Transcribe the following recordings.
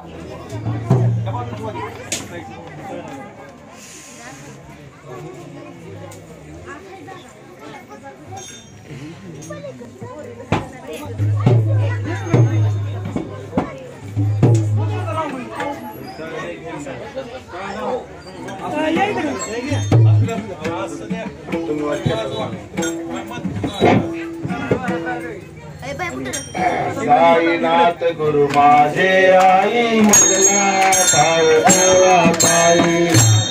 साईनाथ गुरु माझे आई मला ठाव ठेवा पायी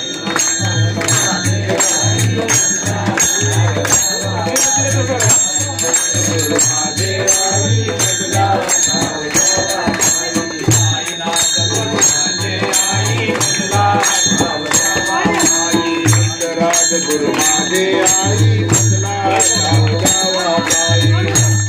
गुरु माझे आई मला ठाव ठेवा पायी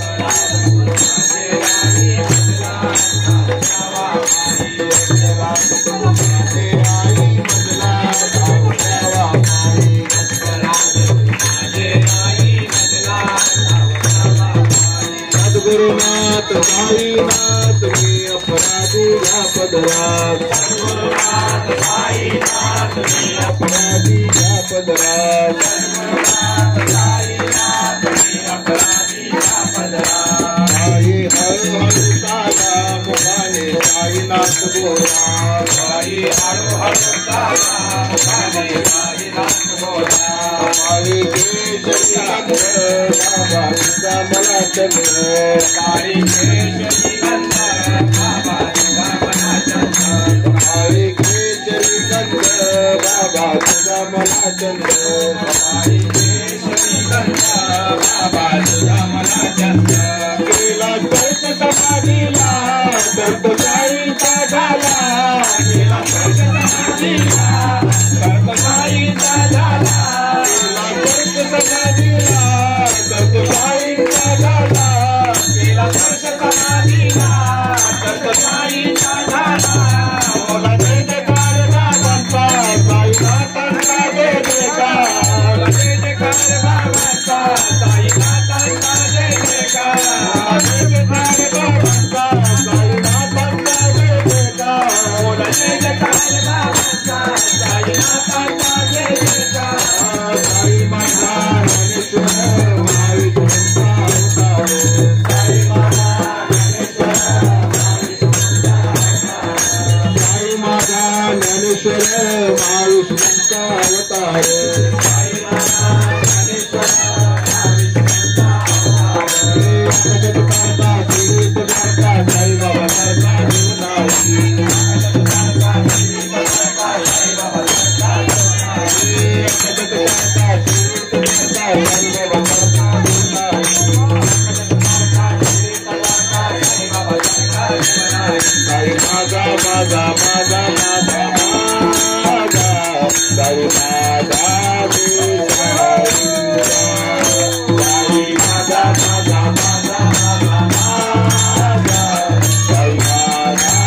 गुरुनाथ साईनाथ मी अपराधी या पदरात गुरुनाथ साईनाथ मी अपराधी या पदरात साईनाथ मी अपराधी या पदरात आई हळूहळू चाला मुखाने साईनाथ बोला आई हळूहळू चाला मुखाने साईनाथ बोला आई केशरी गंध बाबा तुझा मला चंद्र आई केशरी गंध बाबा तुझा मला चंद्र आई केशरी गंध बाबा तुझा मला चंद्र आई केशरी गंध बाबा तुझा मला चंद्र केला स्पर्श समाधीला सर्प साईचा झाला केला स्पर्श समाधीला सर्प साईचा झाला केला स्पर्श समाधीला सर्प साईचा झाला केला स्पर्श समाधीला सर्प साईचा झाला बोला जय जयकार बाबांचा साईनाथांचा जय जयकार जय जयकार बाबांचा साईनाथांचा जय जयकार जय जयकार बाबांचा साईनाथांचा जय जयकार बोला जय जयकार बाबांचा साईनाथांचा जय जयकार साई माता ज्ञानेश्वर महाविष्णूंचा अवतार साई माता ज्ञानेश्वर साई माता ज्ञानेश्वर महाविष्णूंचा अवतार साई माता ज्ञानेश्वर महाविष्णूंचा अवतार जीवित करता साई बाबा सारखा जीवनाची माझा माझा माझा माझा साई माझा साई माझा माझा माझा माझा साई माझा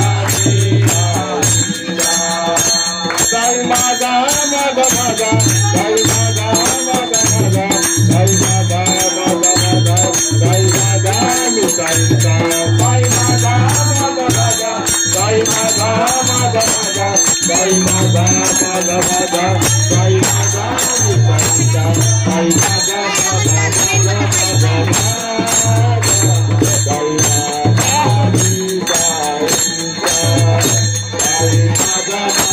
साई माझा माझा माझा साई माझा माझा माझा साई माझा माझा माझा साई माझा मी साईचा साई माझा माझा माझा साई माझा माझा माझा साई माझा माझा माझा साई माझा मी साईचा साई माझा माझा माझा माझा साई माझा मी साईचा साई माझा